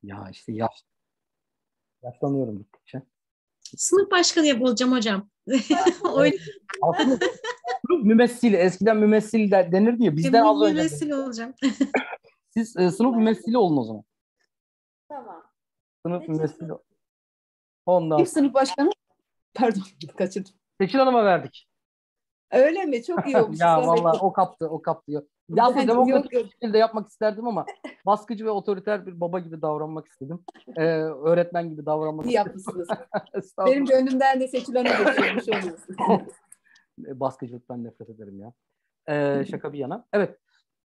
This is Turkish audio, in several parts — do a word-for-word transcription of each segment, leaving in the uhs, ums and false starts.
Ya işte yaş, yaşlanıyorum gittikçe. Sınıf başkanı yapılacağım hocam. Evet. Aslında sınıf mümessili. Eskiden mümessil de, denirdi ya. Bizden Mü az önce. mümessil olacağım. Siz e, sınıf mümessili olun o zaman. Tamam. Sınıf Seçil mümessili. Ondan Kim sonra. sınıf başkanı? Pardon, kaçırdım. Seçil Hanım'a verdik. Öyle mi? Çok iyi olmuş. Ya Zahmet vallahi ettim. o kaptı, o kaptı. Ya aslında Ben, demokratik yok yok. bir şekilde yapmak isterdim ama baskıcı ve otoriter bir baba gibi davranmak istedim. Ee, öğretmen gibi davranmak İyi istedim. yapmışsınız. Benim Estağfurullah. gönlümden de Seçil Hanım geçiyormuş olmasın. Baskıcılıktan nefret ederim ya. Ee, şaka bir yana. Evet.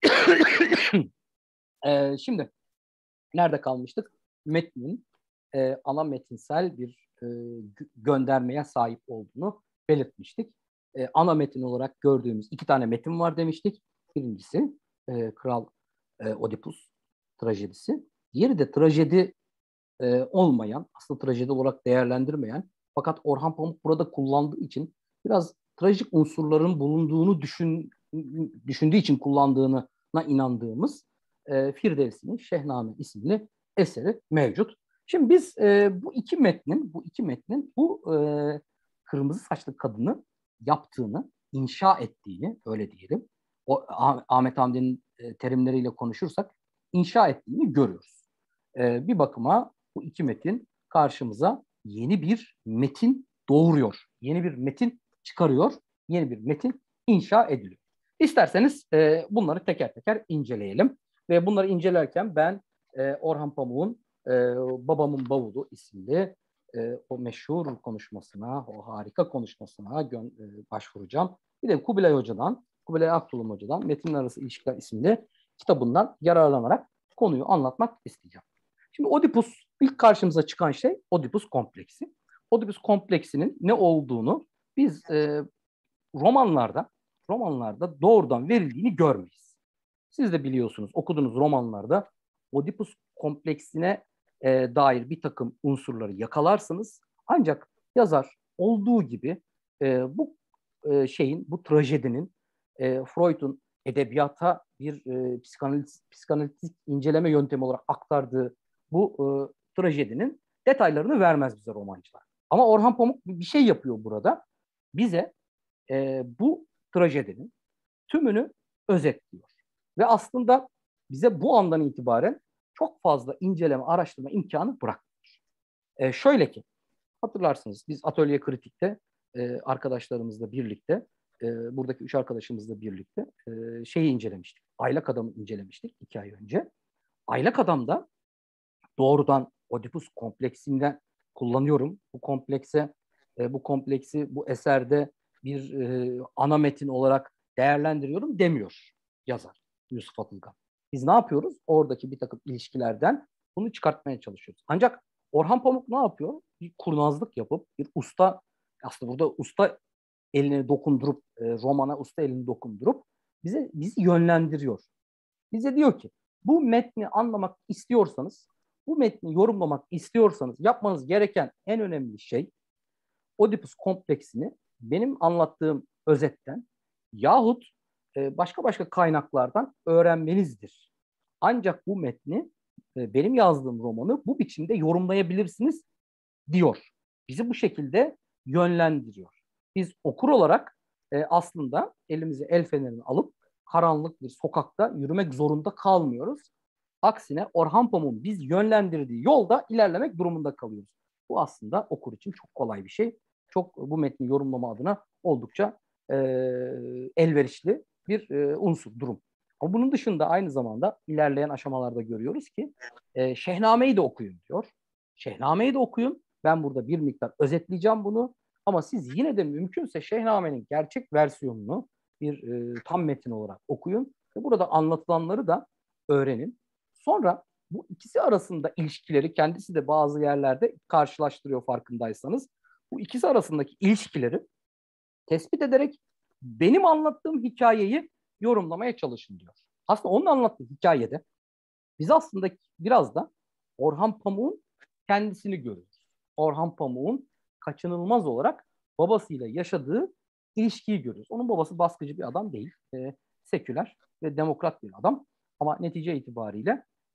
Ee, şimdi nerede kalmıştık? Metnin e, ana metinsel bir e, göndermeye sahip olduğunu belirtmiştik. E, ana metin olarak gördüğümüz iki tane metin var demiştik. Birincisi e, Kral e, Oedipus trajedisi. Diğeri de trajedi e, olmayan, aslında trajedi olarak değerlendirmeyen fakat Orhan Pamuk burada kullandığı için biraz trajik unsurların bulunduğunu düşün, düşündüğü için kullandığına inandığımız e, Firdevsi'nin Şehname isimli eseri mevcut. Şimdi biz e, bu iki metnin, bu iki metnin bu e, kırmızı saçlı kadını yaptığını, inşa ettiğini, öyle diyelim. O Ahmet Hamdi'nin e, terimleriyle konuşursak inşa ettiğini görüyoruz. E, bir bakıma bu iki metin karşımıza yeni bir metin doğuruyor. Yeni bir metin çıkarıyor. Yeni bir metin inşa ediliyor. İsterseniz e, bunları teker teker inceleyelim. Ve bunları incelerken ben e, Orhan Pamuk'un e, Babamın Bavulu isimli e, o meşhur konuşmasına, o harika konuşmasına gö- e, başvuracağım. Bir de Kubilay Hoca'dan, Kubilay Aktulum Hoca'dan Metinler Arası İlişkiler isimli kitabından yararlanarak konuyu anlatmak isteyeceğim. Şimdi Oedipus, ilk karşımıza çıkan şey Oedipus kompleksi. Oedipus kompleksinin ne olduğunu biz e, romanlarda romanlarda doğrudan verildiğini görmeyiz. Siz de biliyorsunuz, okuduğunuz romanlarda Oedipus kompleksine e, dair bir takım unsurları yakalarsınız. Ancak yazar olduğu gibi e, bu e, şeyin, bu trajedinin e, Freud'un edebiyata bir e, psikanaliz, psikanalitik inceleme yöntemi olarak aktardığı bu e, trajedinin detaylarını vermez bize romancılar. Ama Orhan Pamuk bir şey yapıyor burada. Bize e, bu trajedinin tümünü özetliyor. Ve aslında bize bu andan itibaren çok fazla inceleme, araştırma imkanı bırakmıyor. E, şöyle ki, hatırlarsınız biz Atölye Kritik'te e, arkadaşlarımızla birlikte, e, buradaki üç arkadaşımızla birlikte e, şeyi incelemiştik. Aylak Adam'ı incelemiştik iki ay önce. Aylak Adam'da doğrudan Oedipus kompleksinden kullanıyorum. Bu komplekse, e, bu kompleksi bu eserde bir e, ana metin olarak değerlendiriyorum demiyor yazar Yusuf Atılgan. Biz ne yapıyoruz? Oradaki bir takım ilişkilerden bunu çıkartmaya çalışıyoruz. Ancak Orhan Pamuk ne yapıyor? Bir kurnazlık yapıp bir usta, aslında burada usta elini dokundurup, e, romana usta elini dokundurup bize bizi yönlendiriyor. Bize diyor ki bu metni anlamak istiyorsanız, bu metni yorumlamak istiyorsanız yapmanız gereken en önemli şey Oedipus kompleksini benim anlattığım özetten yahut e, başka başka kaynaklardan öğrenmenizdir. Ancak bu metni, e, benim yazdığım romanı bu biçimde yorumlayabilirsiniz diyor. Bizi bu şekilde yönlendiriyor. Biz okur olarak e, aslında elimize el fenerini alıp karanlık bir sokakta yürümek zorunda kalmıyoruz. Aksine Orhan Pamuk'un biz yönlendirdiği yolda ilerlemek durumunda kalıyoruz. Bu aslında okur için çok kolay bir şey. Çok bu metni yorumlama adına oldukça e, elverişli bir e, unsur, durum. Ama bunun dışında aynı zamanda ilerleyen aşamalarda görüyoruz ki e, Şehname'yi de okuyun diyor. Şehname'yi de okuyun. Ben burada bir miktar özetleyeceğim bunu. Ama siz yine de mümkünse Şehname'nin gerçek versiyonunu bir e, tam metin olarak okuyun. Ve burada anlatılanları da öğrenin. Sonra bu ikisi arasında ilişkileri kendisi de bazı yerlerde karşılaştırıyor farkındaysanız. Bu ikisi arasındaki ilişkileri tespit ederek benim anlattığım hikayeyi yorumlamaya çalışın diyor. Aslında onun anlattığı hikayede biz aslında biraz da Orhan Pamuk'un kendisini görüyoruz. Orhan Pamuk'un kaçınılmaz olarak babasıyla yaşadığı ilişkiyi görüyoruz. Onun babası baskıcı bir adam değil. E, seküler ve demokrat bir adam. Ama netice itibariyle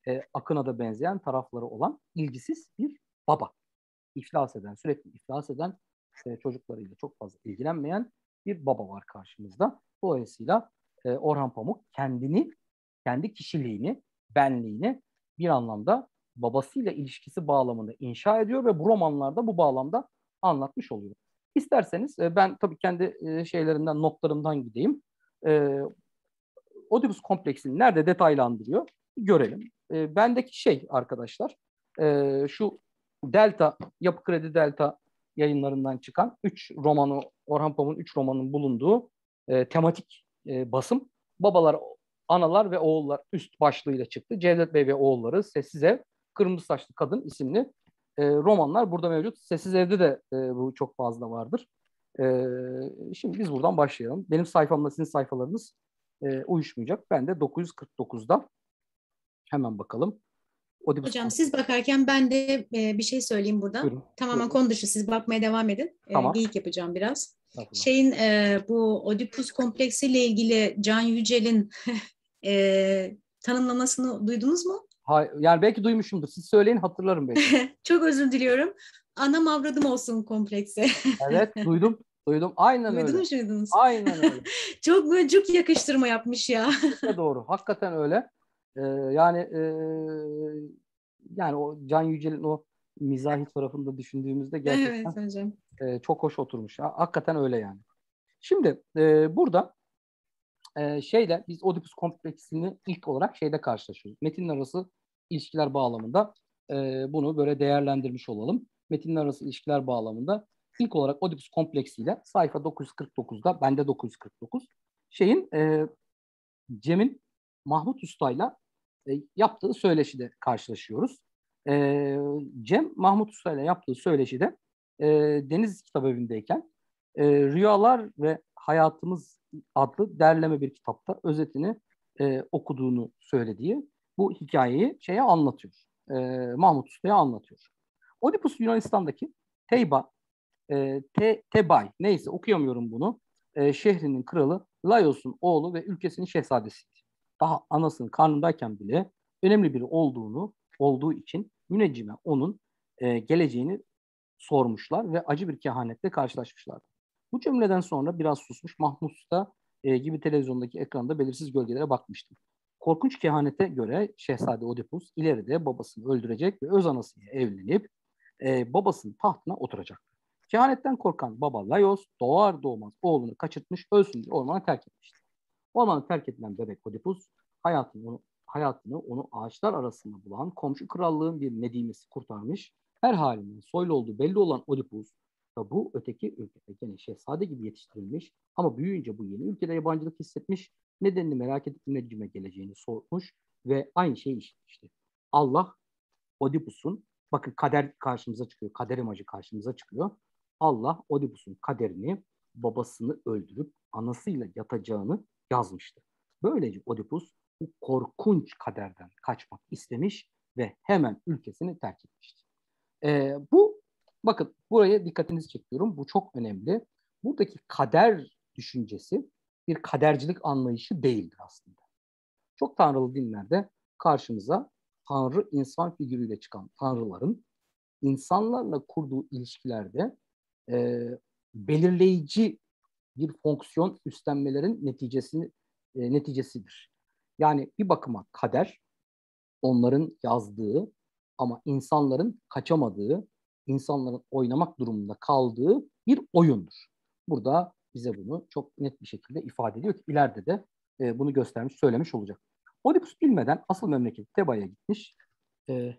e, Akın'a da benzeyen tarafları olan ilgisiz bir baba. İflas eden, sürekli iflas eden, e, çocuklarıyla çok fazla ilgilenmeyen bir baba var karşımızda. Dolayısıyla e, Orhan Pamuk kendini, kendi kişiliğini, benliğini bir anlamda babasıyla ilişkisi bağlamında inşa ediyor ve bu romanlarda bu bağlamda anlatmış oluyor. İsterseniz e, ben tabii kendi e, şeylerimden, notlarımdan gideyim. E, Oedipus kompleksini nerede detaylandırıyor görelim. E, bendeki şey arkadaşlar, e, şu Delta, Yapı Kredi Delta yayınlarından çıkan üç romanı, Orhan Pamuk'un üç romanın bulunduğu e, tematik e, basım. Babalar, Analar ve Oğullar üst başlığıyla çıktı. Cevdet Bey ve Oğulları, Sessiz Ev, Kırmızı Saçlı Kadın isimli e, romanlar burada mevcut. Sessiz Ev'de de e, bu çok fazla vardır. E, şimdi biz buradan başlayalım. Benim sayfamla sizin sayfalarınız e, uyuşmayacak. Ben de dokuz yüz kırk dokuzda hemen bakalım. Oedipus Hocam Kompleksi. siz bakarken ben de e, bir şey söyleyeyim burada. Buyurun. Tamamen Buyurun. konu dışı, siz bakmaya devam edin. E, Tamam. geyik yapacağım biraz. Estağfurullah. Şeyin e, bu Oedipus kompleksiyle ilgili Can Yücel'in e, tanımlamasını duydunuz mu? Hay, yani belki duymuşumdur. Siz söyleyin, hatırlarım belki. Çok özür diliyorum. Anam avradım olsun kompleksi. Evet, duydum. Duydum. Aynen öyle. Duydunuz muydunuz? Aynen öyle. Çok böyle cuk yakıştırma yapmış ya. Kesinlikle doğru. Hakikaten öyle. Ee, yani e, yani o Can Yücel'in o mizahi tarafında düşündüğümüzde gerçekten Evet hocam. e, çok hoş oturmuş. Ha, hakikaten öyle yani. Şimdi e, burada e, şeyle biz Oedipus kompleksini ilk olarak şeyde karşılaşıyoruz. Metinler arası ilişkiler bağlamında e, bunu böyle değerlendirmiş olalım. Metinler arası ilişkiler bağlamında ilk olarak Oedipus kompleksiyle sayfa dokuz yüz kırk dokuzda, bende dokuz yüz kırk dokuz, şeyin e, Cem'in Mahmut Usta'yla e, yaptığı söyleşide karşılaşıyoruz. E, Cem Mahmut Usta'yla yaptığı söyleşide e, Deniz Kitabevi'ndeyken e, Rüyalar ve Hayatımız adlı derleme bir kitapta özetini e, okuduğunu söylediği bu hikayeyi şeye anlatıyor. E, Mahmut Usta'ya anlatıyor. Oedipus Yunanistan'daki Teyba, e, Te, Tebay, neyse okuyamıyorum bunu, e, şehrinin kralı Laios'un oğlu ve ülkesinin şehzadesiydi. Daha anasının karnındayken bile önemli biri olduğunu olduğu için müneccime onun e, geleceğini sormuşlar ve acı bir kehanetle karşılaşmışlardı. Bu cümleden sonra biraz susmuş, Mahmut Usta e, gibi televizyondaki ekranda belirsiz gölgelere bakmıştım. Korkunç kehanete göre Şehzade Oedipus ileride babasını öldürecek ve öz anasıyla evlenip e, babasının tahtına oturacaktı. Kehanetten korkan baba Laios doğar doğmaz oğlunu kaçırtmış, ölsün diye ormanı terk etmişti. Ormanı terk edilen bebek Oedipus hayatını onu, hayatını onu ağaçlar arasında bulan komşu krallığın bir nedimesi kurtarmış. Her halinden soylu olduğu belli olan Oedipus ve bu öteki ülkede gene şehzade gibi yetiştirilmiş ama büyüyünce bu yeni ülkede yabancılık hissetmiş, nedenini merak edip müneccime geleceğini sormuş ve aynı şeyi işlemişti. Allah Oedipus'un, bakın kader karşımıza çıkıyor, kader imajı karşımıza çıkıyor. Allah Oedipus'un kaderini babasını öldürüp anasıyla yatacağını yazmıştı. Böylece Oedipus bu korkunç kaderden kaçmak istemiş ve hemen ülkesini terk etmişti. Ee, bu, bakın buraya dikkatinizi çekiyorum. Bu çok önemli. Buradaki kader düşüncesi bir kadercilik anlayışı değildir aslında. Çok tanrılı dinlerde karşımıza tanrı insan figürüyle çıkan tanrıların insanlarla kurduğu ilişkilerde e, belirleyici bir fonksiyon üstlenmelerin neticesini e, neticesidir. Yani bir bakıma kader onların yazdığı ama insanların kaçamadığı, insanların oynamak durumunda kaldığı bir oyundur. Burada bize bunu çok net bir şekilde ifade ediyor ki ileride de e, bunu göstermiş, söylemiş olacak. Oedipus bilmeden asıl memleket Teba'ya gitmiş. E,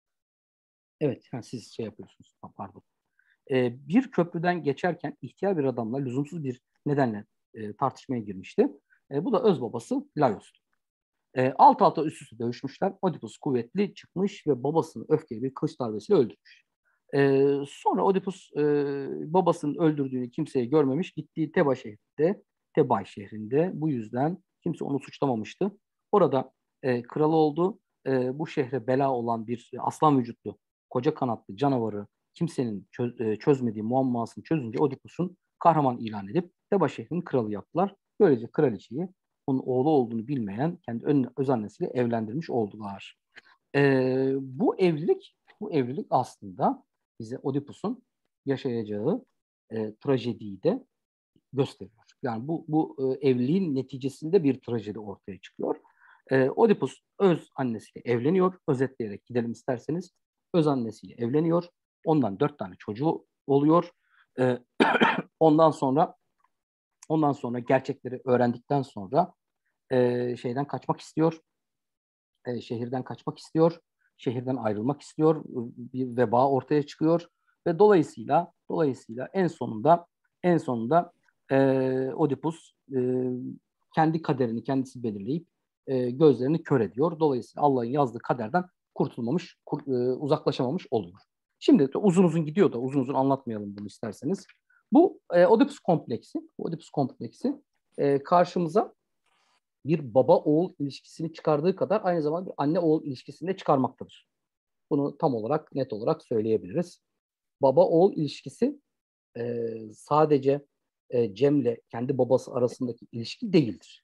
evet, yani siz şey yapıyorsunuz, pardon. E, bir köprüden geçerken ihtiyar bir adamla lüzumsuz bir nedenle e, tartışmaya girmişti. E, bu da öz babası Laios'tu. E, alt alta üst üste dövüşmüşler. Oedipus kuvvetli çıkmış ve babasını öfkeli bir kılıç darbesiyle öldürmüş. E, sonra Oedipus e, babasının öldürdüğünü kimseye görmemiş. Gittiği Teba şehrinde, Tebay şehrinde bu yüzden kimse onu suçlamamıştı. Orada e, kralı oldu. E, bu şehre bela olan bir aslan vücutlu, koca kanatlı canavarı kimsenin çöz, e, çözmediği muammasını çözünce Oedipus'un kahraman ilan edip Teba şehrinin kralı yaptılar. Böylece kraliçeyi onun oğlu olduğunu bilmeyen kendi öz annesiyle evlendirmiş oldular. E, bu evlilik bu evlilik aslında bize Oedipus'un yaşayacağı e, trajediyi de gösteriyor. Yani bu bu e, evliliğin neticesinde bir trajedi ortaya çıkıyor. E, Oedipus öz annesiyle evleniyor. Özetleyerek gidelim isterseniz. Öz annesiyle evleniyor. Ondan dört tane çocuğu oluyor. E, ondan sonra ondan sonra gerçekleri öğrendikten sonra e, şeyden kaçmak istiyor. E, şehirden kaçmak istiyor. Şehirden ayrılmak istiyor. Bir veba ortaya çıkıyor ve dolayısıyla dolayısıyla en sonunda en sonunda e, Oedipus e, kendi kaderini kendisi belirleyip e, gözlerini kör ediyor. Dolayısıyla Allah'ın yazdığı kaderden kurtulmamış, kur, e, uzaklaşamamış oluyor. Şimdi uzun uzun gidiyor da uzun uzun anlatmayalım bunu isterseniz. Bu e, Oedipus kompleksi, Oedipus kompleksi e, karşımıza bir baba-oğul ilişkisini çıkardığı kadar aynı zamanda bir anne-oğul ilişkisini de çıkarmaktadır. Bunu tam olarak, net olarak söyleyebiliriz. Baba-oğul ilişkisi e, sadece e, Cem'le kendi babası arasındaki ilişki değildir.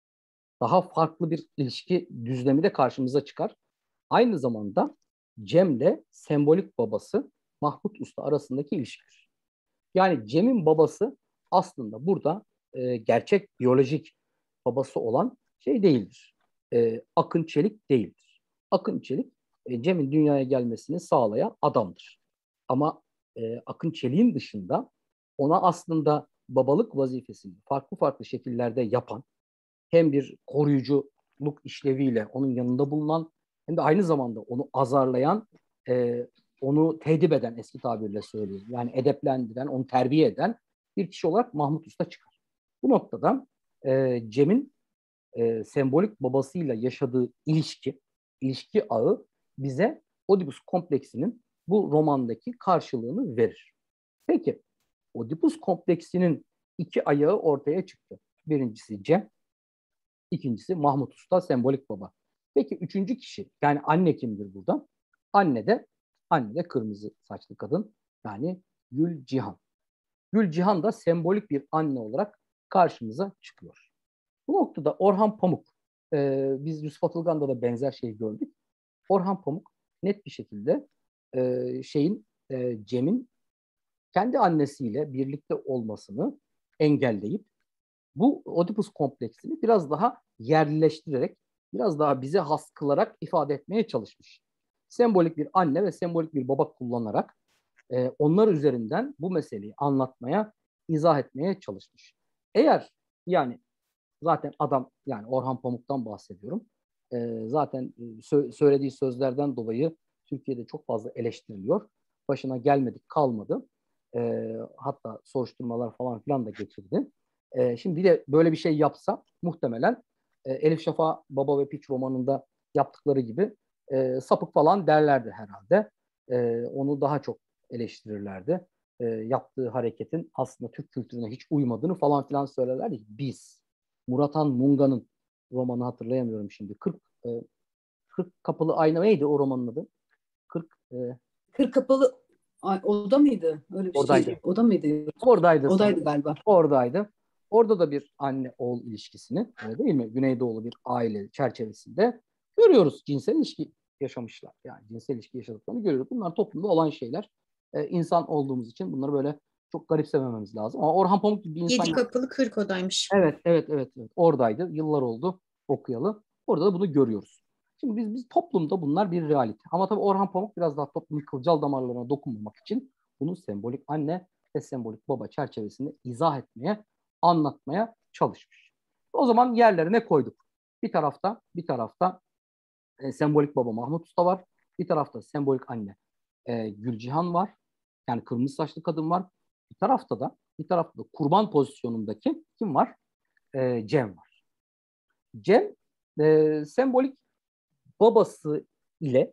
Daha farklı bir ilişki düzlemi de karşımıza çıkar. Aynı zamanda Cem'le sembolik babası Mahmut Usta arasındaki ilişkidir. Yani Cem'in babası aslında burada e, gerçek biyolojik babası olan şey değildir. E, Akın Çelik değildir. Akın Çelik e, Cem'in dünyaya gelmesini sağlayan adamdır. Ama e, Akın Çelik'in dışında ona aslında babalık vazifesini farklı farklı şekillerde yapan, hem bir koruyuculuk işleviyle onun yanında bulunan hem de aynı zamanda onu azarlayan, e, onu tedip eden, eski tabirle söyleyeyim. Yani edeplendiren, onu terbiye eden bir kişi olarak Mahmut Usta çıkar. Bu noktada e, Cem'in e, sembolik babasıyla yaşadığı ilişki, ilişki ağı bize Oedipus kompleksinin bu romandaki karşılığını verir. Peki, Oedipus kompleksinin iki ayağı ortaya çıktı. Birincisi Cem, ikincisi Mahmut Usta, sembolik baba. Peki üçüncü kişi, yani anne kimdir burada? Anne de, anne de kırmızı saçlı kadın, yani Gül Cihan. Gül Cihan da sembolik bir anne olarak karşımıza çıkıyor. Bu noktada Orhan Pamuk, e, biz Yusuf Atılgan'da da benzer şeyi gördük. Orhan Pamuk net bir şekilde e, şeyin e, Cem'in kendi annesiyle birlikte olmasını engelleyip bu Oedipus kompleksini biraz daha yerleştirerek, biraz daha bize has kılarak ifade etmeye çalışmış. Sembolik bir anne ve sembolik bir baba kullanarak e, onlar üzerinden bu meseleyi anlatmaya, izah etmeye çalışmış. Eğer yani zaten adam, yani Orhan Pamuk'tan bahsediyorum. E, zaten sö- söylediği sözlerden dolayı Türkiye'de çok fazla eleştiriliyor. Başına gelmedik kalmadı. E, hatta soruşturmalar falan filan da geçirdi. E, şimdi bir de böyle bir şey yapsa muhtemelen e, Elif Şafak Baba ve Piç romanında yaptıkları gibi e, sapık falan derlerdi herhalde. E, onu daha çok eleştirirlerdi. E, yaptığı hareketin aslında Türk kültürüne hiç uymadığını falan filan söylerlerdi. Biz Murat Han Munga'nın romanı, hatırlayamıyorum şimdi. kırk e, kırk kapılı ayna neydi o romanın adı? kırk e, Kır kapalı Ay, oda mıydı? Öyle bir oradaydı. şey. Oda mıydı? Oradaydı. Odaydı galiba. Oradaydı. Orada da bir anne-oğul ilişkisini, öyle değil mi? Güneydoğulu bir aile çerçevesinde görüyoruz. Cinsel ilişki yaşamışlar. Yani cinsel ilişki yaşadıklarını görüyoruz. Bunlar toplumda olan şeyler. Ee, insan olduğumuz için bunları böyle çok garipsemememiz lazım. Ama Orhan Pamuk gibi bir insan... Yedi kapılı kırk odaymış. Evet, evet, evet, evet. Oradaydı. Yıllar oldu okuyalı. Orada da bunu görüyoruz. Şimdi biz, biz toplumda bunlar bir realite. Ama tabii Orhan Pamuk biraz daha toplumun kılcal damarlarına dokunmamak için bunu sembolik anne ve sembolik baba çerçevesinde izah etmeye, anlatmaya çalışmış. O zaman yerlerine koyduk. Bir tarafta, bir tarafta e, sembolik baba Mahmut Usta var. Bir tarafta sembolik anne e, Gülcihan var. Yani kırmızı saçlı kadın var. Bir tarafta da bir tarafta da kurban pozisyonundaki kim var? E, Cem var. Cem e, sembolik babası ile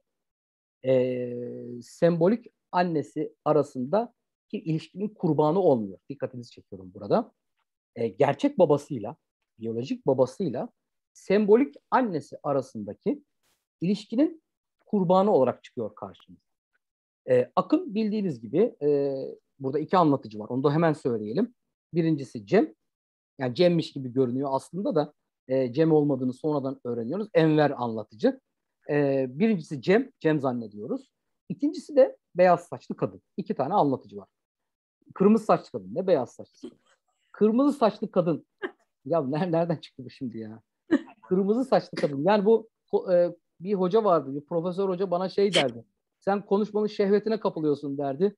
e, sembolik annesi arasında ki ilişkinin kurbanı olmuyor. Dikkatinizi çekiyorum burada. E, gerçek babasıyla, biyolojik babasıyla sembolik annesi arasındaki ilişkinin kurbanı olarak çıkıyor karşımıza. E, Akın bildiğiniz gibi e, burada iki anlatıcı var. Onu da hemen söyleyelim. Birincisi Cem. Yani Cem'miş gibi görünüyor aslında da e, Cem olmadığını sonradan öğreniyoruz. Enver anlatıcı. E, birincisi Cem, Cem zannediyoruz. İkincisi de beyaz saçlı kadın. İki tane anlatıcı var. Kırmızı saçlı kadın ne beyaz saçlı kadın. Kırmızı saçlı kadın. Ya nereden çıktı bu şimdi ya? Kırmızı saçlı kadın. Yani bu e, bir hoca vardı, bir profesör hoca bana şey derdi. Sen konuşmanın şehvetine kapılıyorsun derdi.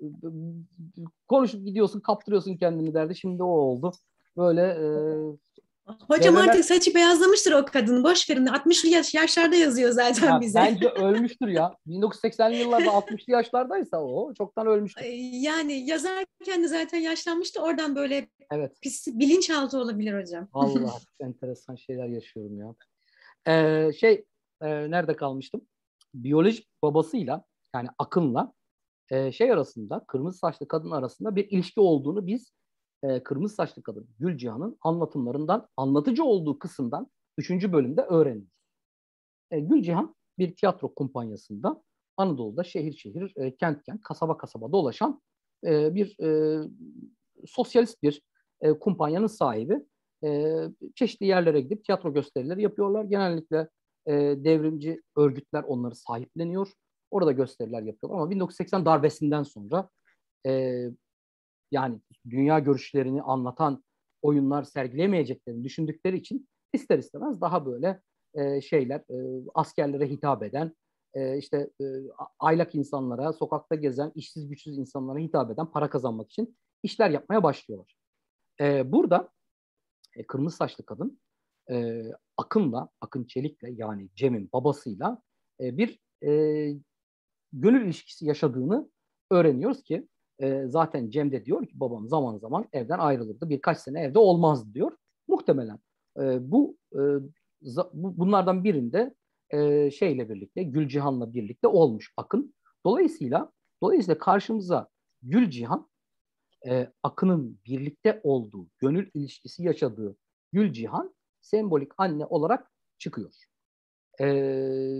Konuşup gidiyorsun, kaptırıyorsun kendini derdi. Şimdi o oldu. Böyle e, Hocam devreler... artık saçı beyazlamıştır o kadın. Boş verin. altmışlı yaş, yaşlarda yazıyor zaten Ya, bize. bence ölmüştür ya. bin dokuz yüz seksenli yıllarda altmışlı yaşlardaysa o çoktan ölmüştür. Yani yazarken de zaten yaşlanmıştı. Oradan böyle Evet. pis, bilinçaltı olabilir hocam. Allah enteresan şeyler yaşıyorum ya. Ee, şey e, nerede kalmıştım? Biyolojik babasıyla yani Akın'la e, şey arasında kırmızı saçlı kadın arasında bir ilişki olduğunu biz e, kırmızı saçlı kadın Gülcihan'ın anlatımlarından anlatıcı olduğu kısımdan üçüncü bölümde öğreniyoruz. E, Gülcihan bir tiyatro kumpanyasında Anadolu'da şehir şehir, e, kent kent, kasaba kasaba dolaşan e, bir e, sosyalist bir e, kumpanyanın sahibi. E, çeşitli yerlere gidip tiyatro gösterileri yapıyorlar. Genellikle e, devrimci örgütler onları sahipleniyor. Orada gösteriler yapıyorlar. Ama bin dokuz yüz seksen darbesinden sonra e, yani dünya görüşlerini anlatan oyunlar sergileyemeyeceklerini düşündükleri için ister istemez daha böyle e, şeyler e, askerlere hitap eden e, işte e, aylak insanlara, sokakta gezen, işsiz güçsüz insanlara hitap eden para kazanmak için işler yapmaya başlıyorlar. E, burada e, kırmızı saçlı kadın e, Akın'la, Akın Çelik'le yani Cem'in babasıyla e, bir e, gönül ilişkisi yaşadığını öğreniyoruz ki e, zaten Cem de diyor ki babam zaman zaman evden ayrılırdı. Birkaç sene evde olmazdı diyor. Muhtemelen e, bu, e, za, bu bunlardan birinde e, şeyle birlikte Gülcihan'la birlikte olmuş Akın. Dolayısıyla dolayısıyla karşımıza Gülcihan e, Akın'ın birlikte olduğu, gönül ilişkisi yaşadığı Gülcihan sembolik anne olarak çıkıyor. E,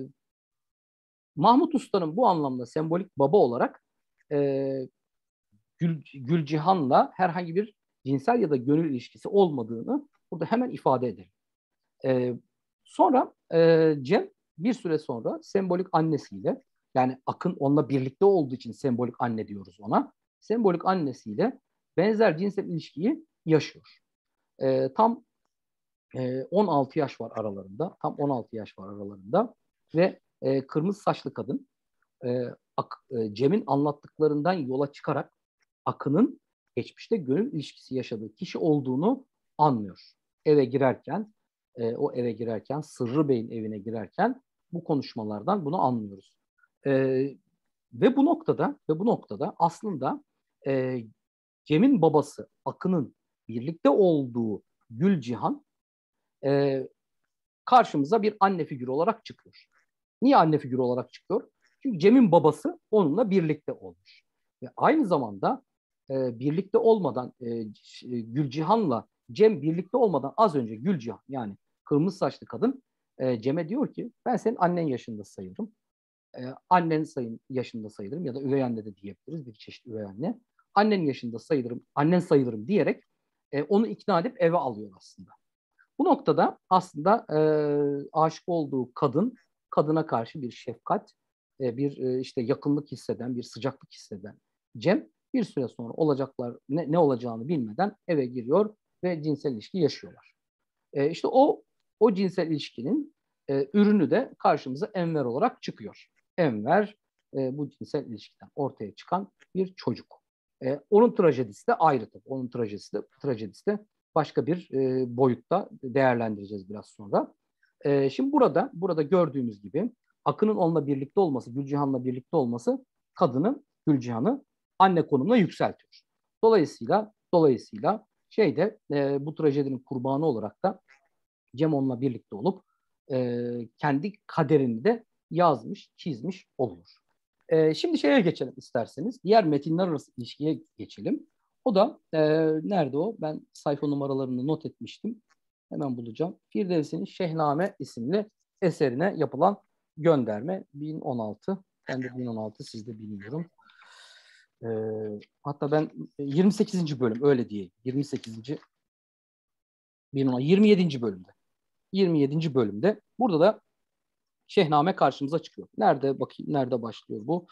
Mahmut Usta'nın bu anlamda sembolik baba olarak e, Gül, Gülcihan'la herhangi bir cinsel ya da gönül ilişkisi olmadığını burada hemen ifade edelim. E, sonra e, Cem bir süre sonra sembolik annesiyle yani Akın onunla birlikte olduğu için sembolik anne diyoruz ona. Sembolik annesiyle benzer cinsel ilişkiyi yaşıyor. E, tam e, on altı yaş var aralarında. Tam on altı yaş var aralarında ve e, kırmızı saçlı kadın e, Ak, e, Cem'in anlattıklarından yola çıkarak Akın'ın geçmişte gönül ilişkisi yaşadığı kişi olduğunu anlıyor. Eve girerken, e, o eve girerken, Sırrı Bey'in evine girerken bu konuşmalardan bunu anlıyoruz. E, ve bu noktada ve bu noktada aslında e, Cem'in babası Akın'ın birlikte olduğu Gülcihan e, karşımıza bir anne figürü olarak çıkıyor. Niye anne figürü olarak çıkıyor? Çünkü Cem'in babası onunla birlikte olmuş. Ve aynı zamanda e, birlikte olmadan e, Gülcihan'la Cem birlikte olmadan az önce Gülcihan yani kırmızı saçlı kadın e, Cem'e diyor ki ben senin annen yaşında sayılırım. E, annen sayın yaşında sayılırım ya da üvey anne de diyebiliriz bir çeşit üvey anne. Annen yaşında sayılırım, annen sayılırım diyerek e, onu ikna edip eve alıyor aslında. Bu noktada aslında e, aşık olduğu kadın kadına karşı bir şefkat, e, bir e, işte yakınlık hisseden, bir sıcaklık hisseden Cem bir süre sonra olacaklar ne, ne olacağını bilmeden eve giriyor ve cinsel ilişki yaşıyorlar. E, işte o o cinsel ilişkinin e, ürünü de karşımıza Enver olarak çıkıyor. Enver e, bu cinsel ilişkiden ortaya çıkan bir çocuk. E, onun trajedisi de ayrı tabii. Onun trajedisi de, trajedisi de başka bir e, boyutta değerlendireceğiz biraz sonra. E, şimdi burada burada gördüğümüz gibi Akın'ın onunla birlikte olması, Gülcihan'la birlikte olması kadını, Gülcihan'ı anne konumuna yükseltiyor. Dolayısıyla dolayısıyla şeyde e, bu trajedinin kurbanı olarak da Cem onunla birlikte olup e, kendi kaderini de yazmış, çizmiş oluyor. E, şimdi şeye geçelim isterseniz. Diğer metinler arası ilişkiye geçelim. O da e, nerede o? Ben sayfa numaralarını not etmiştim. Hemen bulacağım. Firdevsi'nin Şehname isimli eserine yapılan gönderme bin on altı. Ben de bin on altı sizde bilmiyorum. E, hatta ben yirmi sekizinci bölüm öyle diyeyim. yirmi sekizinci bin on altı, yirmi yedinci bölümde. yirmi yedinci bölümde. Burada da Şehname karşımıza çıkıyor. Nerede bakayım, nerede başlıyor bu?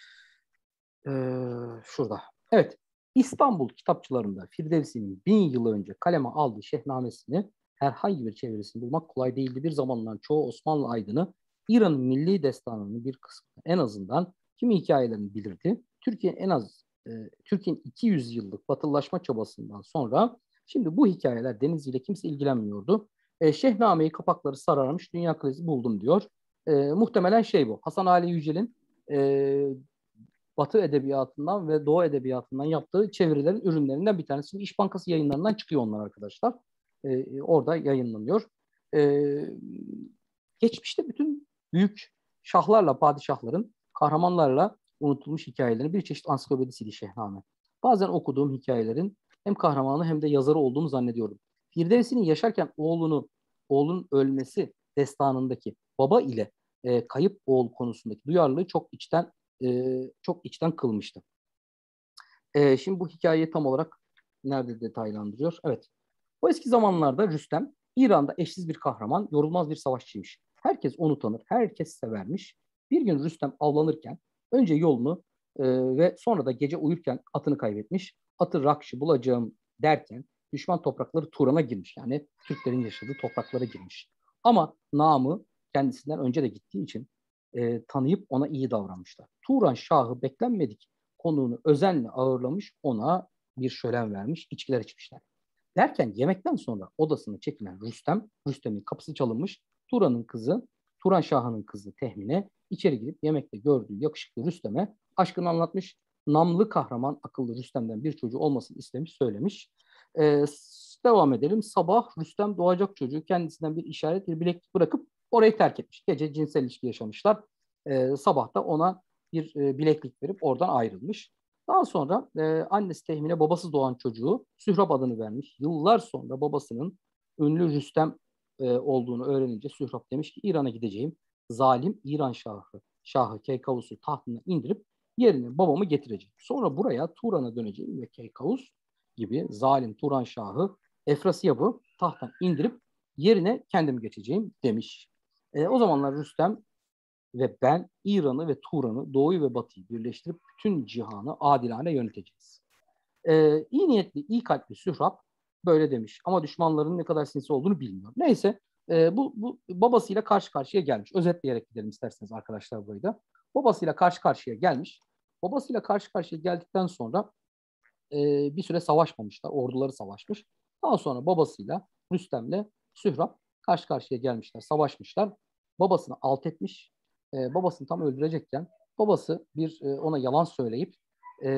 Ee, şurada. Evet. İstanbul kitapçılarında Firdevsi'nin bin yıl önce kaleme aldığı Şehnamesini herhangi bir çevirisini bulmak kolay değildi. Bir zamanlar çoğu Osmanlı aydını İran'ın milli destanının bir kısmını, en azından kimi hikayelerini bilirdi. Türkiye'nin en az e, Türkiye'nin iki yüz yıllık batılılaşma çabasından sonra şimdi bu hikayeler deniziyle kimse ilgilenmiyordu. E, Şehname'yi kapakları sararmış, dünya klasisi buldum diyor. E, muhtemelen şey bu. Hasan Ali Yücel'in e, Batı edebiyatından ve Doğu edebiyatından yaptığı çevirilerin ürünlerinden bir tanesi. Şimdi İş Bankası yayınlarından çıkıyor onlar arkadaşlar. Ee, orada yayınlanıyor. Ee, geçmişte bütün büyük şahlarla, padişahların, kahramanlarla unutulmuş hikayelerini bir çeşit ansiklopedisiydi Şehname. Bazen okuduğum hikayelerin hem kahramanı hem de yazarı olduğunu zannediyordum. Firdevsi'nin yaşarken oğlunu, oğlunun ölmesi destanındaki baba ile e, kayıp oğul konusundaki duyarlılığı çok içten e, çok içten kılmıştı. E, şimdi bu hikayeyi tam olarak nerede detaylandırıyor? Evet. O eski zamanlarda Rüstem, İran'da eşsiz bir kahraman, yorulmaz bir savaşçıymış. Herkes onu tanır, herkes severmiş. Bir gün Rüstem avlanırken önce yolunu e, ve sonra da gece uyurken atını kaybetmiş. Atı Rakşi bulacağım derken düşman toprakları Turan'a girmiş. Yani Türklerin yaşadığı topraklara girmiş. Ama namı kendisinden önce de gittiği için e, tanıyıp ona iyi davranmışlar. Turan Şahı beklenmedik konuğunu özenle ağırlamış, ona bir şölen vermiş, içkiler içmişler. Derken yemekten sonra odasına çekilen Rüstem, Rüstem'in kapısı çalınmış, Turan'ın kızı, Turan Şahı'nın kızı Tehmine içeri girip yemekte gördüğü yakışıklı Rüstem'e aşkını anlatmış. Namlı kahraman akıllı Rüstem'den bir çocuğu olmasını istemiş, söylemiş. Ee, devam edelim. Sabah Rüstem doğacak çocuğu kendisinden bir işaret, bir bileklik bırakıp orayı terk etmiş. Gece cinsel ilişki yaşamışlar. Ee, sabah da ona bir e, bileklik verip oradan ayrılmış. Daha sonra e, annesi Tehmine babası doğan çocuğu Sührab adını vermiş. Yıllar sonra babasının ünlü Rüstem e, olduğunu öğrenince Sührab demiş ki İran'a gideceğim. Zalim İran Şahı, Şahı Keykavus'u tahtına indirip yerine babamı getireceğim. Sonra buraya Turan'a döneceğim ve Keykavus gibi zalim Turan Şahı Efrasiyab'ı tahttan indirip yerine kendim geçeceğim demiş. E, o zamanlar Rüstem ve ben İran'ı ve Turan'ı, Doğu'yu ve Batı'yı birleştirip bütün cihanı adilane yöneteceğiz. Ee, iyi niyetli, iyi kalpli Sührab böyle demiş. Ama düşmanların ne kadar sinsi olduğunu bilmiyor. Neyse e, bu, bu babasıyla karşı karşıya gelmiş. Özetleyerek gidelim isterseniz arkadaşlar burayı da. Babasıyla karşı karşıya gelmiş. Babasıyla karşı karşıya geldikten sonra e, bir süre savaşmamışlar. Orduları savaşmış. Daha sonra babasıyla Rüstem'le Sührab karşı karşıya gelmişler. Savaşmışlar. Babasını alt etmiş. E, babasını tam öldürecekken babası bir e, ona yalan söyleyip e,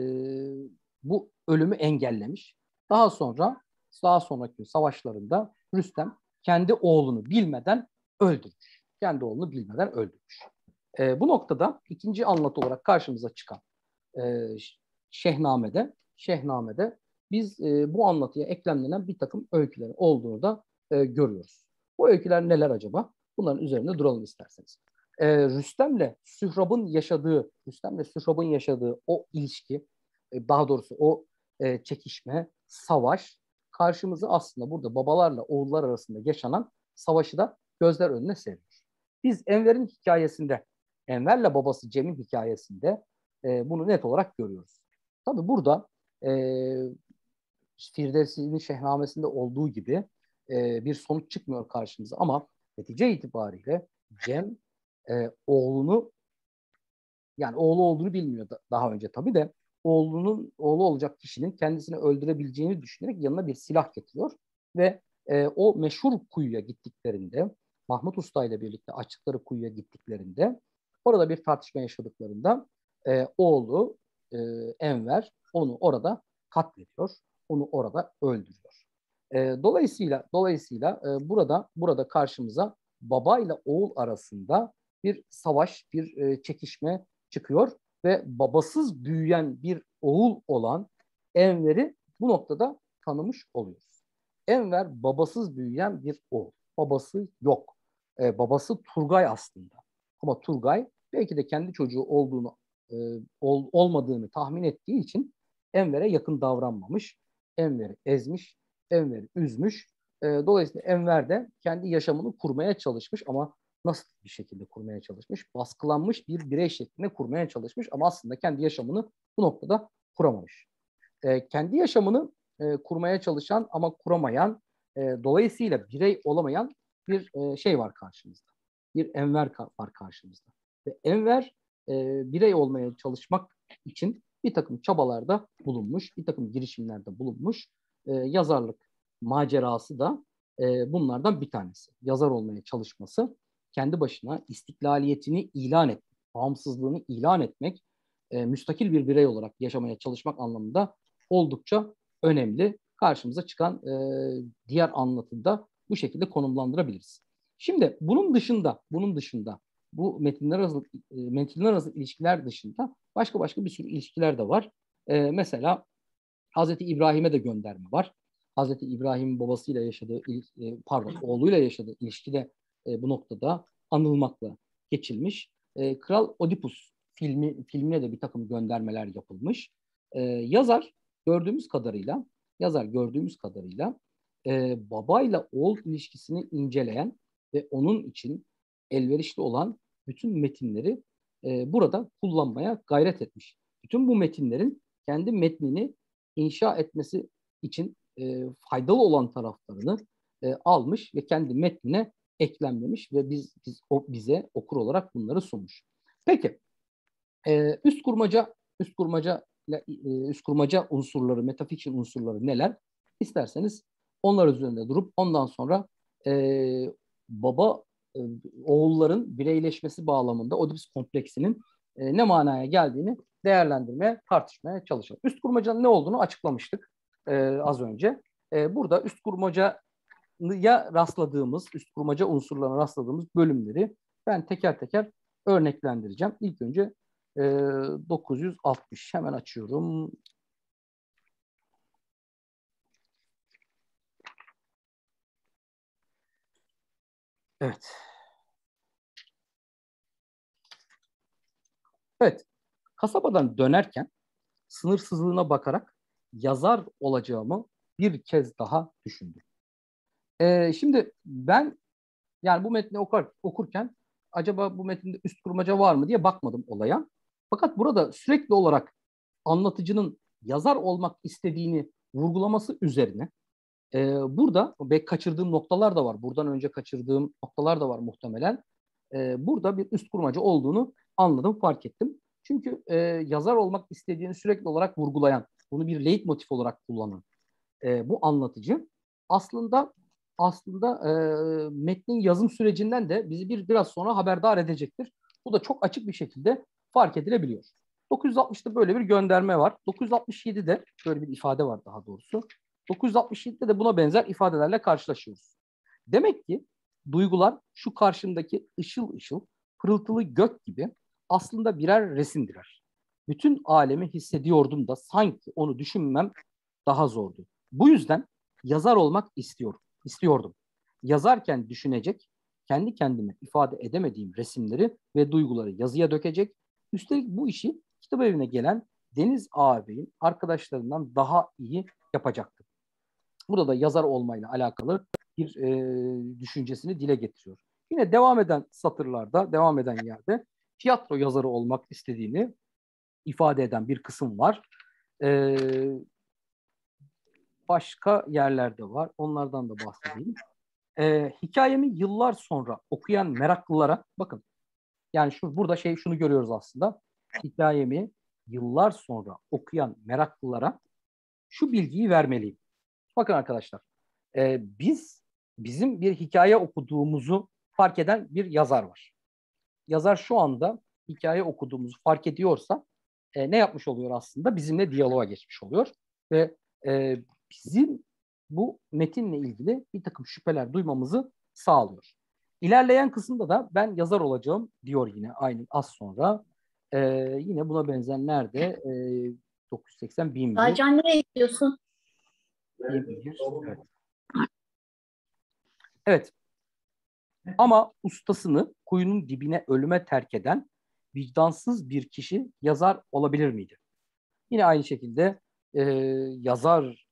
bu ölümü engellemiş. Daha sonra daha sonraki savaşlarında Rüstem kendi oğlunu bilmeden öldürmüş. Kendi oğlunu bilmeden öldürmüş. E, bu noktada ikinci anlatı olarak karşımıza çıkan e, Şehname'de Şehname'de biz e, bu anlatıya eklemlenen bir takım öyküler olduğunu da e, görüyoruz. Bu öyküler neler acaba? Bunların üzerinde duralım isterseniz. E, Rüstem'le Sührab'ın yaşadığı, Rüstem'le Sührab'ın yaşadığı o ilişki, e, daha doğrusu o e, çekişme, savaş karşımıza aslında burada babalarla oğullar arasında yaşanan savaşı da gözler önüne seriyor. Biz Enver'in hikayesinde, Enver'le babası Cem'in hikayesinde e, bunu net olarak görüyoruz. Tabii burada e, Firdevsi'nin Şehnamesi'nde olduğu gibi e, bir sonuç çıkmıyor karşımıza ama netice itibariyle Cem e, oğlunu, yani oğlu olduğunu bilmiyor da, daha önce tabii de oğlunun oğlu olacak kişinin kendisini öldürebileceğini düşünerek yanına bir silah getiriyor ve e, o meşhur kuyuya gittiklerinde, Mahmut Usta ile birlikte açtıkları kuyuya gittiklerinde, orada bir tartışma yaşadıklarında e, oğlu e, Enver onu orada katlediyor, onu orada öldürüyor. E, dolayısıyla dolayısıyla e, burada burada karşımıza baba ile oğul arasında bir savaş, bir e, çekişme çıkıyor ve babasız büyüyen bir oğul olan Enver'i bu noktada tanımış oluyoruz. Enver babasız büyüyen bir oğul. Babası yok. Ee, babası Turgay aslında. Ama Turgay belki de kendi çocuğu olduğunu e, ol, olmadığını tahmin ettiği için Enver'e yakın davranmamış. Enver'i ezmiş, Enver'i üzmüş. E, dolayısıyla Enver de kendi yaşamını kurmaya çalışmış ama nasıl bir şekilde kurmaya çalışmış? Baskılanmış bir birey şeklinde kurmaya çalışmış ama aslında kendi yaşamını bu noktada kuramamış. E, kendi yaşamını e, kurmaya çalışan ama kuramayan, e, dolayısıyla birey olamayan bir e, şey var karşımızda. Bir Enver var karşımızda. Ve Enver e, birey olmaya çalışmak için bir takım çabalarda bulunmuş, bir takım girişimlerde bulunmuş. E, yazarlık macerası da e, bunlardan bir tanesi. Yazar olmaya çalışması, kendi başına istiklaliyetini ilan etmek, bağımsızlığını ilan etmek, e, müstakil bir birey olarak yaşamaya çalışmak anlamında oldukça önemli. Karşımıza çıkan e, diğer anlatıda bu şekilde konumlandırabiliriz. Şimdi bunun dışında, bunun dışında bu metinler arası, e, metinler arası ilişkiler dışında başka başka bir sürü ilişkiler de var. E, mesela Hazreti İbrahim'e de gönderme var. Hazreti İbrahim'in babasıyla yaşadığı, e, pardon oğluyla yaşadığı ilişki de e, bu noktada anılmakla geçilmiş. E, Kral Oedipus filmi, filmine de bir takım göndermeler yapılmış. E, yazar gördüğümüz kadarıyla, yazar gördüğümüz kadarıyla e, babayla oğul ilişkisini inceleyen ve onun için elverişli olan bütün metinleri e, burada kullanmaya gayret etmiş. Bütün bu metinlerin kendi metnini inşa etmesi için e, faydalı olan taraflarını e, almış ve kendi metnine eklemlemiş ve biz, biz o, bize okur olarak bunları sunmuş. Peki e, üst kurmaca üst kurmaca e, üst kurmaca unsurları, metafiction unsurları neler? İsterseniz onlar üzerinde durup ondan sonra e, baba e, oğulların bireyleşmesi bağlamında Oedipus kompleksinin e, ne manaya geldiğini değerlendirmeye, tartışmaya çalışalım. Üst kurmacanın ne olduğunu açıklamıştık e, az önce. E, burada üst kurmacaya rastladığımız, üst kurmaca unsurlarına rastladığımız bölümleri ben teker teker örneklendireceğim. İlk önce e, dokuz yüz altmış hemen açıyorum. Evet. Evet. Kasabadan dönerken sınırsızlığına bakarak yazar olacağımı bir kez daha düşündüm. Ee, şimdi ben yani bu metni okur, okurken acaba bu metinde üst kurmaca var mı diye bakmadım olaya. Fakat burada sürekli olarak anlatıcının yazar olmak istediğini vurgulaması üzerine e, burada ve kaçırdığım noktalar da var. Buradan önce kaçırdığım noktalar da var muhtemelen. E, burada bir üst kurmaca olduğunu anladım, fark ettim. Çünkü e, yazar olmak istediğini sürekli olarak vurgulayan, bunu bir leitmotif olarak kullanan e, bu anlatıcı aslında aslında e, metnin yazım sürecinden de bizi bir biraz sonra haberdar edecektir. Bu da çok açık bir şekilde fark edilebiliyor. dokuz yüz altmışta böyle bir gönderme var. dokuz yüz altmış yedide böyle bir ifade var daha doğrusu. dokuz yüz altmış yedide de buna benzer ifadelerle karşılaşıyoruz. Demek ki duygular şu karşımdaki ışıl ışıl, pırıltılı gök gibi aslında birer resimdiler. Bütün alemi hissediyordum da sanki onu düşünmem daha zordu. Bu yüzden yazar olmak istiyorum, istiyordum. Yazarken düşünecek, kendi kendime ifade edemediğim resimleri ve duyguları yazıya dökecek. Üstelik bu işi kitap evine gelen Deniz ağabeyin arkadaşlarından daha iyi yapacaktım. Burada da yazar olmayla alakalı bir e, düşüncesini dile getiriyor. Yine devam eden satırlarda, devam eden yerde tiyatro yazarı olmak istediğini ifade eden bir kısım var. E, başka yerlerde var. Onlardan da bahsedeyim. E, hikayemi yıllar sonra okuyan meraklılara, bakın yani şu burada şey şunu görüyoruz aslında. Hikayemi yıllar sonra okuyan meraklılara şu bilgiyi vermeliyim. Bakın arkadaşlar, e, biz bizim bir hikaye okuduğumuzu fark eden bir yazar var. Yazar şu anda hikaye okuduğumuzu fark ediyorsa e, ne yapmış oluyor aslında? Bizimle diyaloğa geçmiş oluyor ve e, bizim bu metinle ilgili bir takım şüpheler duymamızı sağlıyor. İlerleyen kısımda da ben yazar olacağım diyor yine aynı az sonra. E, yine buna benzer nerede? E, dokuz yüz seksen bin bir. Aycan nereye gidiyorsun? Evet. Evet. Ama ustasını kuyunun dibine ölüme terk eden vicdansız bir kişi yazar olabilir miydi? Yine aynı şekilde e, yazar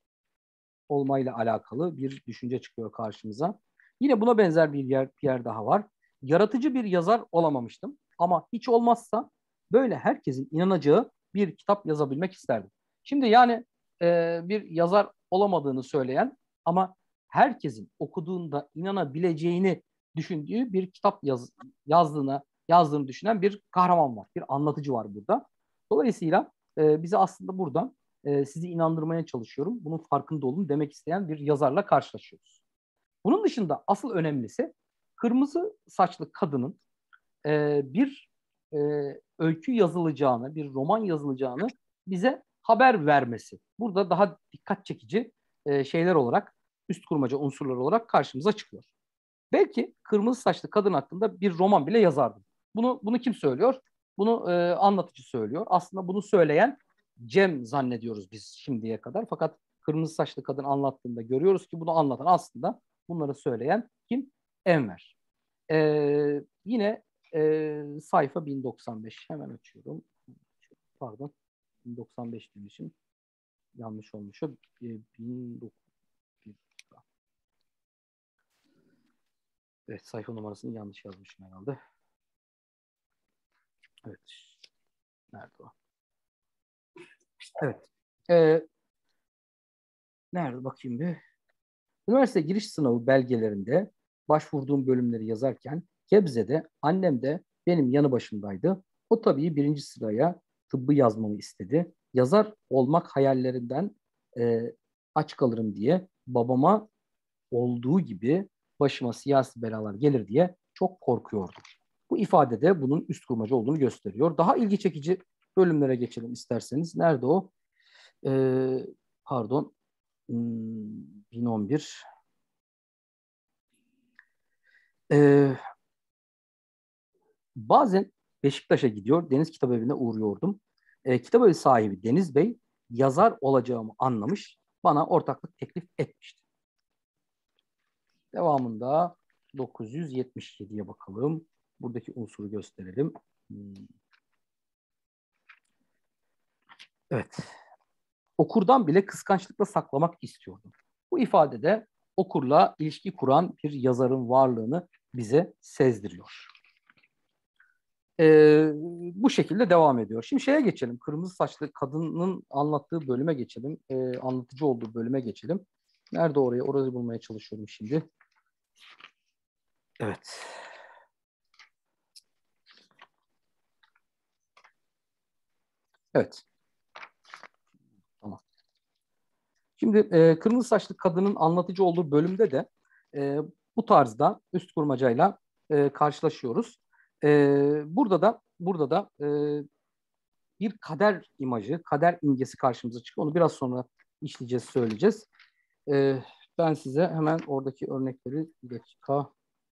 olmayla alakalı bir düşünce çıkıyor karşımıza. Yine buna benzer bir yer, bir yer daha var. yaratıcı bir yazar olamamıştım. Ama hiç olmazsa böyle herkesin inanacağı bir kitap yazabilmek isterdim. Şimdi yani e, bir yazar olamadığını söyleyen ama herkesin okuduğunda inanabileceğini düşündüğü bir kitap yaz, yazdığına yazdığını düşünen bir kahraman var, bir anlatıcı var burada. Dolayısıyla e, bize aslında burada e, sizi inandırmaya çalışıyorum, bunun farkında olun demek isteyen bir yazarla karşılaşıyoruz. Bunun dışında asıl önemlisi kırmızı saçlı kadının e, bir e, öykü yazılacağını, bir roman yazılacağını bize haber vermesi. Burada daha dikkat çekici e, şeyler olarak, üst kurmaca unsurlar olarak karşımıza çıkıyor. Belki kırmızı saçlı kadın hakkında bir roman bile yazardım. Bunu bunu kim söylüyor? Bunu e, anlatıcı söylüyor. Aslında bunu söyleyen Cem zannediyoruz biz şimdiye kadar. Fakat kırmızı saçlı kadın anlattığında görüyoruz ki bunu anlatan aslında bunları söyleyen kim? Enver. E, yine e, sayfa bin doksan beş. Hemen açıyorum. Pardon. bin doksan beş demişim. Yanlış olmuşum. E, bin doksan beş. Evet, sayfa numarasını yanlış yazmışım herhalde. Evet. Nerede o? Evet. Ee, nerede bakayım bir. Üniversite giriş sınavı belgelerinde başvurduğum bölümleri yazarken Gebze'de annem de benim yanı başımdaydı. O tabii birinci sıraya tıbbı yazmamı istedi. Yazar olmak hayallerinden e, aç kalırım diye babama olduğu gibi başıma siyasi belalar gelir diye çok korkuyordum. Bu ifade de bunun üst kurmaca olduğunu gösteriyor. Daha ilgi çekici bölümlere geçelim isterseniz. Nerede o? Ee, pardon. Hmm, bin on bir. Ee, bazen Beşiktaş'a gidiyor, Deniz Kitabevi'ne uğruyordum. Ee, Kitabevi sahibi Deniz Bey yazar olacağımı anlamış, bana ortaklık teklif etmişti. Devamında dokuz yüz yetmiş yediye bakalım. Buradaki unsuru gösterelim. Hmm. Evet. Okurdan bile kıskançlıkla saklamak istiyordum. Bu ifadede okurla ilişki kuran bir yazarın varlığını bize sezdiriyor. Ee, bu şekilde devam ediyor. Şimdi şeye geçelim. Kırmızı saçlı kadının anlattığı bölüme geçelim. Ee, anlatıcı olduğu bölüme geçelim. Nerede oraya? Orayı bulmaya çalışıyorum şimdi. Evet. Evet. Tamam. Şimdi e, kırmızı saçlı kadının anlatıcı olduğu bölümde de e, bu tarzda üst kurmacayla e, karşılaşıyoruz. E, burada da burada da e, bir kader imajı, kader imgesi karşımıza çıkıyor. Onu biraz sonra işleyeceğiz, söyleyeceğiz. E, ben size hemen oradaki örnekleri bir dakika.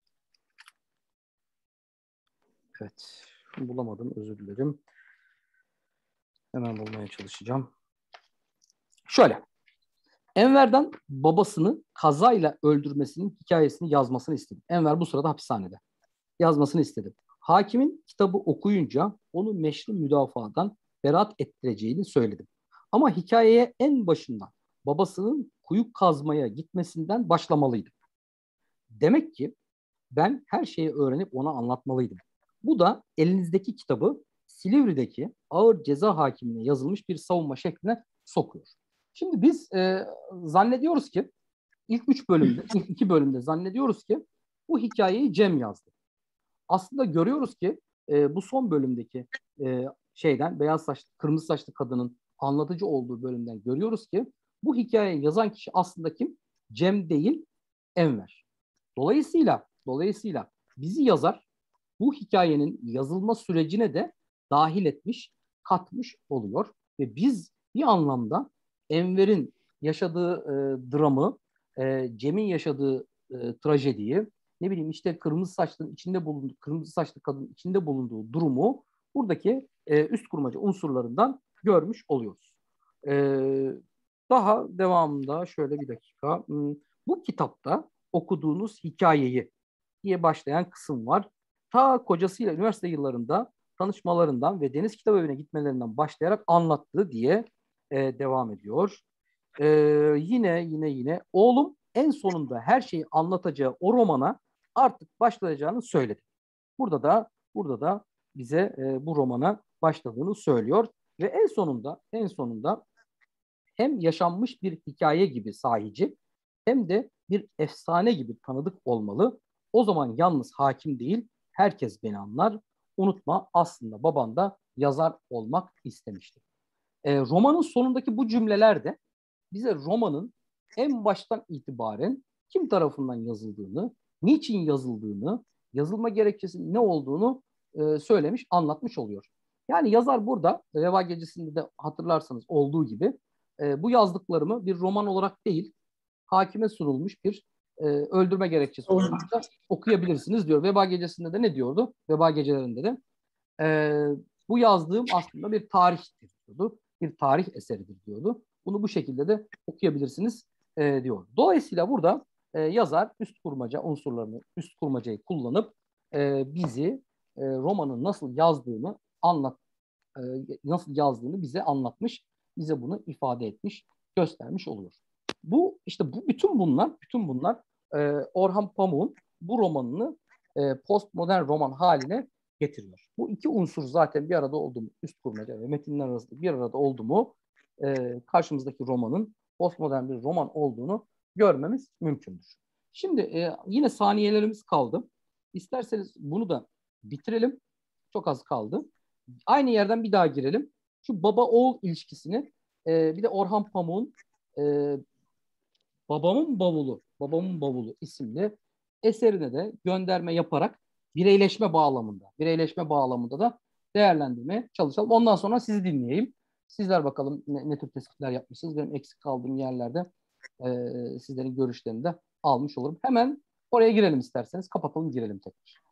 Evet, bulamadım, özür dilerim. Hemen bulmaya çalışacağım. Şöyle. Enver'den babasını kazayla öldürmesinin hikayesini yazmasını istedim. Enver bu sırada hapishanede. Yazmasını istedim. Hakimin kitabı okuyunca onu meşru müdafadan beraat ettireceğini söyledim. Ama hikayeye en başından babasının kuyu kazmaya gitmesinden başlamalıydım. Demek ki ben her şeyi öğrenip ona anlatmalıydım. Bu da elinizdeki kitabı Silivri'deki ağır ceza hakimine yazılmış bir savunma şekline sokuyor. Şimdi biz e, zannediyoruz ki ilk üç bölümde, ilk iki bölümde zannediyoruz ki bu hikayeyi Cem yazdı. Aslında görüyoruz ki e, bu son bölümdeki e, şeyden beyaz saçlı, kırmızı saçlı kadının anlatıcı olduğu bölümden görüyoruz ki bu hikayeyi yazan kişi aslında kim? Cem değil, Enver. Dolayısıyla, dolayısıyla bizi yazar bu hikayenin yazılma sürecine de dahil etmiş, katmış oluyor ve biz bir anlamda Enver'in yaşadığı e, dramı, e, Cem'in yaşadığı e, trajediyi, ne bileyim işte kırmızı saçlının içinde bulunduğu, kırmızı saçlı kadının içinde bulunduğu durumu buradaki e, üst kurmaca unsurlarından görmüş oluyoruz. E, daha devamında şöyle bir dakika. Bu kitapta okuduğunuz hikayeyi diye başlayan kısım var. Ta kocasıyla üniversite yıllarında tanışmalarından ve Deniz Kitabevi'ne gitmelerinden başlayarak anlattığı diye e, devam ediyor. E, yine yine yine oğlum en sonunda her şeyi anlatacağı o romana artık başlayacağını söyledi. Burada da burada da bize e, bu romana başladığını söylüyor ve en sonunda en sonunda hem yaşanmış bir hikaye gibi sahici hem de bir efsane gibi tanıdık olmalı. O zaman yalnız hakim değil, herkes beni anlar. Unutma aslında baban da yazar olmak istemişti. E, romanın sonundaki bu cümleler de bize romanın en baştan itibaren kim tarafından yazıldığını, niçin yazıldığını, yazılma gerekçesinin ne olduğunu e, söylemiş, anlatmış oluyor. Yani yazar burada, Veba Gecesi'nde de hatırlarsanız olduğu gibi e, bu yazdıklarımı bir roman olarak değil, hakime sunulmuş bir e, öldürme gerekçesi olarak da okuyabilirsiniz diyor. Veba Gecesi'nde de ne diyordu? Veba Gecelerinde de e, bu yazdığım aslında bir tarihtir diyordu. Bir tarih eseridir diyordu. Bunu bu şekilde de okuyabilirsiniz e, diyor. Dolayısıyla burada e, yazar üst kurmaca unsurlarını, üst kurmacayı kullanıp e, bizi e, romanın nasıl yazdığını anlat, e, nasıl yazdığını bize anlatmış, bize bunu ifade etmiş, göstermiş oluyor. Bu işte bu bütün bunlar, bütün bunlar e, Orhan Pamuk'un bu romanını e, postmodern roman haline getiriyor. Bu iki unsur zaten bir arada oldu mu, üst kurmaca ve metinler arasında bir arada oldu mu e, karşımızdaki romanın postmodern bir roman olduğunu görmemiz mümkündür. Şimdi e, yine saniyelerimiz kaldı. İsterseniz bunu da bitirelim. Çok az kaldı. Aynı yerden bir daha girelim. Şu baba-oğul ilişkisini e, bir de Orhan Pamuk'un e, Babamın Bavulu, Babamın Bavulu isimli eserine de gönderme yaparak bireyleşme bağlamında, bireyleşme bağlamında da değerlendirmeye çalışalım. Ondan sonra sizi dinleyeyim. Sizler bakalım ne, ne tür tespitler yapmışsınız. Benim eksik kaldığım yerlerde e, sizlerin görüşlerini de almış olurum. Hemen oraya girelim isterseniz. Kapatalım, girelim tekrar.